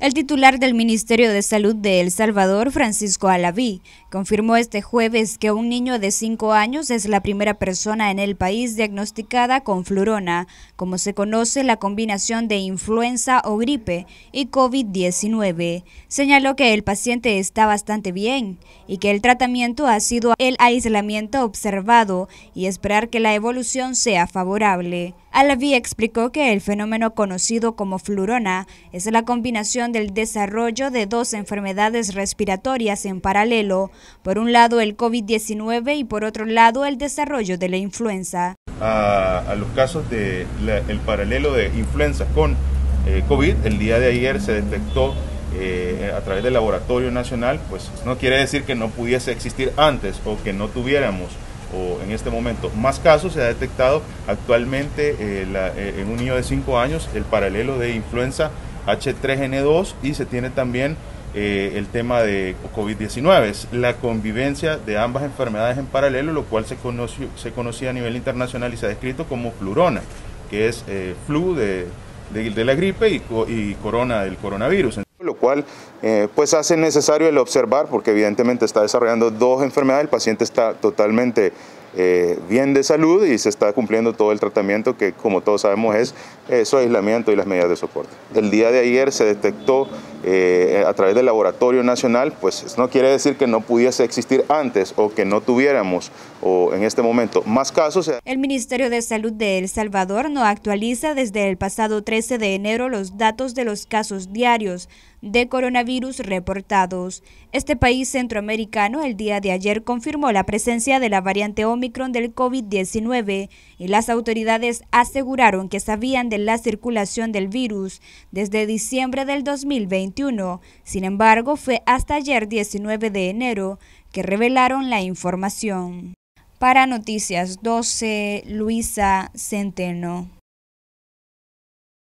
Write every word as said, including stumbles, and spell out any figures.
El titular del Ministerio de Salud de El Salvador, Francisco Alaví, confirmó este jueves que un niño de cinco años es la primera persona en el país diagnosticada con flurona, como se conoce la combinación de influenza o gripe y COVID diecinueve. Señaló que el paciente está bastante bien y que el tratamiento ha sido el aislamiento observado y esperar que la evolución sea favorable. Alaví explicó que el fenómeno conocido como flurona es la combinación del desarrollo de dos enfermedades respiratorias en paralelo, por un lado el COVID diecinueve y por otro lado el desarrollo de la influenza. A, a los casos del de paralelo de influenza con eh, COVID, el día de ayer se detectó eh, a través del Laboratorio Nacional, pues no quiere decir que no pudiese existir antes o que no tuviéramos o en este momento más casos. Se ha detectado actualmente eh, la, eh, en un niño de cinco años el paralelo de influenza H tres N dos y se tiene también eh, el tema de COVID diecinueve. Es la convivencia de ambas enfermedades en paralelo, lo cual se, conoció, se conocía a nivel internacional y se ha descrito como flurona, que es eh, flu de, de, de la gripe y, y corona del coronavirus. Lo cual eh, pues hace necesario el observar, porque evidentemente está desarrollando dos enfermedades, el paciente está totalmente eh, bien de salud y se está cumpliendo todo el tratamiento que, como todos sabemos, es eh, su aislamiento y las medidas de soporte. El día de ayer se detectó eh, a través del Laboratorio Nacional, pues no quiere decir que no pudiese existir antes o que no tuviéramos o en este momento más casos. El Ministerio de Salud de El Salvador no actualiza desde el pasado trece de enero los datos de los casos diarios de coronavirus reportados. Este país centroamericano el día de ayer confirmó la presencia de la variante Omicron del COVID diecinueve y las autoridades aseguraron que sabían de la circulación del virus desde diciembre del dos mil veintiuno. Sin embargo, fue hasta ayer diecinueve de enero que revelaron la información. Para Noticias doce, Luisa Centeno.